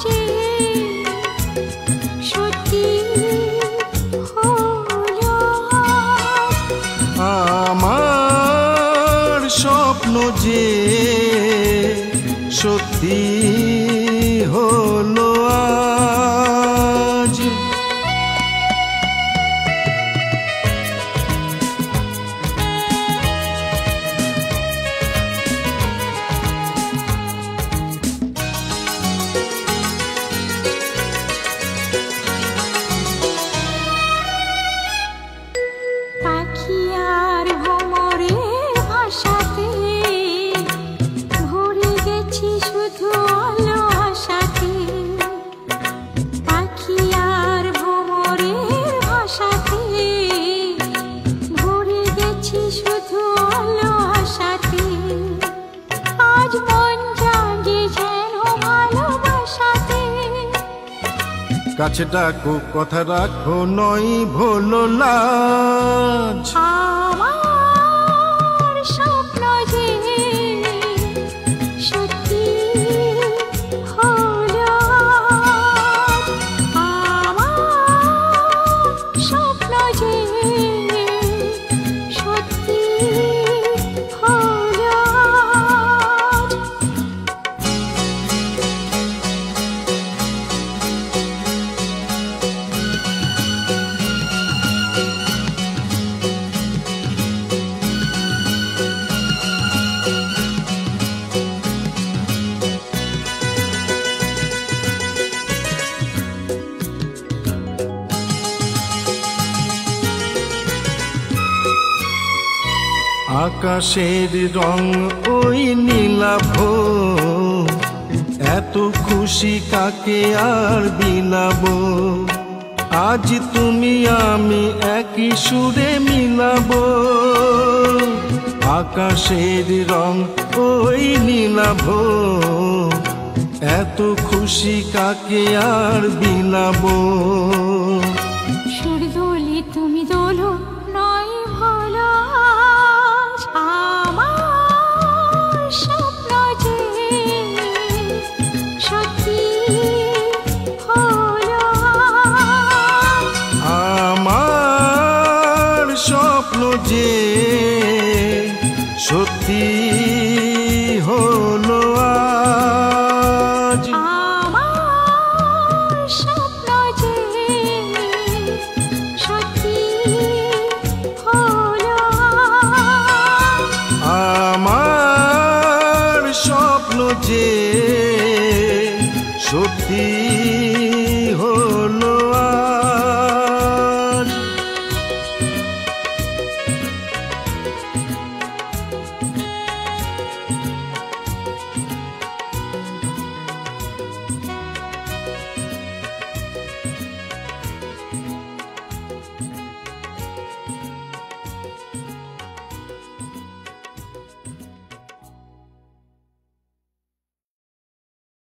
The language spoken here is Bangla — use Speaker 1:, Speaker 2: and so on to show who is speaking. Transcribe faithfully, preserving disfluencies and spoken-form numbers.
Speaker 1: যে সত্যি হলো
Speaker 2: আমার স্বপ্ন যে সত্যি হলো আজ।
Speaker 1: পাখি আর ভ্রমরের ভাষাতে ভরে গেছি শুধু আলো আশাতে। পাখি আর ভ্রমরের ভাষাতে ভরে গেছি শুধু আলো আশাতে। আজ মন জাগে যেন ভালোবাসাতে।
Speaker 2: কাছে ডাকো কথা রাখো নয় ভোলো লাজ।
Speaker 1: আমার স্বপ্ন যে সত্যি হলো আজ। আমার স্বপ্ন যে সত্যি হলো আজ।
Speaker 2: আকাশের রং ওই নীলাভ, এত খুশি কাকে আর বিলাবো। আজ তুমি আমি একই সুরে মিলাবো। আকাশের রং ওই নীলাভ, এত খুশি কাকে আর বিলাবো।
Speaker 1: সুর দোলে তুমি দোলো নয় ভোলো আজ। আমার স্বপ্ন যে সত্যি হলো আজ।
Speaker 2: আমার স্বপ্ন যে সত্যি হলো আজ।
Speaker 1: আমার স্বপ্ন যে সত্যি হলো আজ।
Speaker 2: আমার স্বপ্ন যে সত্যি